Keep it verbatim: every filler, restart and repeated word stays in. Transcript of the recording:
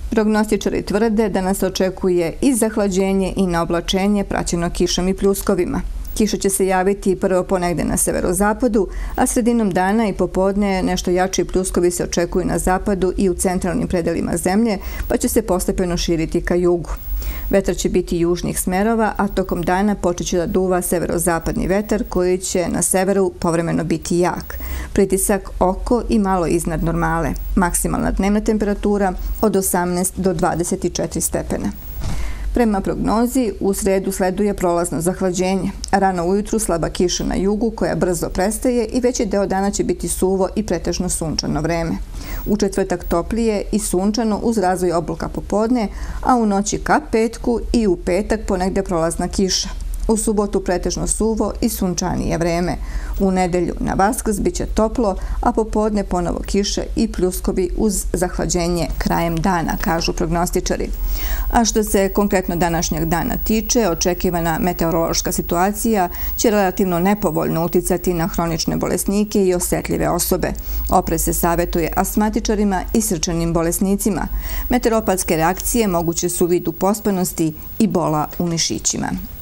Prognostičari tvrde da nas očekuje i zahlađenje i naoblačenje praćeno kišom i pljuskovima. Kiša će se javiti prvo ponegde na severozapadu, a sredinom dana i popodne nešto jači pljuskovi se očekuju na zapadu i u centralnim predelima zemlje, pa će se postepeno širiti ka jugu. Vetar će biti južnih smerova, a tokom dana počeće da duva severozapadni vetar koji će na severu povremeno biti jak. Pritisak oko i malo iznad normale. Maksimalna dnevna temperatura od osamnaest do dvadeset četiri stepena. Prema prognozi, u sredu sleduje prolazno zahlađenje. Rano ujutru slaba kiša na jugu koja brzo prestaje i veći deo dana će biti suvo i pretežno sunčano vreme. U četvrtak toplije i sunčano uz razvoj obloka popodne, a u noći ka petku i u petak ponegde prolazna kiša. U subotu pretežno suvo i sunčanije vreme. U nedelju na Vaskrs biće toplo, a popodne ponovo kiše i pljuskovi uz zahlađenje krajem dana, kažu prognostičari. A što se konkretno današnjeg dana tiče, očekivana meteorološka situacija će relativno nepovoljno uticati na hronične bolesnike i osetljive osobe. Oprez se savjetuje astmatičarima i srčanim bolesnicima. Meteoropatske reakcije moguće su u vidu pospanosti i bola u mišićima.